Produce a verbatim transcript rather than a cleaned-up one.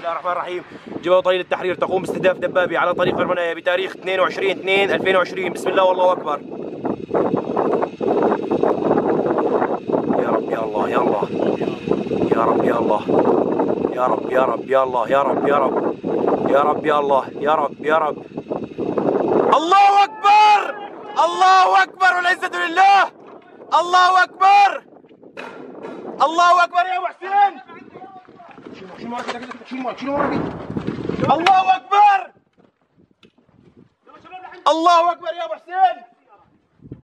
الله الرحمن الرحيم. جبهة وطنية التحرير تقوم باستهداف دبابة على طريق المنايا بتاريخ اثنين وعشرين اثنين ألفين وعشرين. بسم الله والله أكبر. يا رب يا الله يا الله يا رب يا الله يا رب يا رب يا الله يا رب يا رب يا رب يا الله يا رب يا رب. الله أكبر الله أكبر والعزة لله. الله أكبر الله أكبر يا أبو حسين. الله أكبر الله أكبر يا أبو حسين.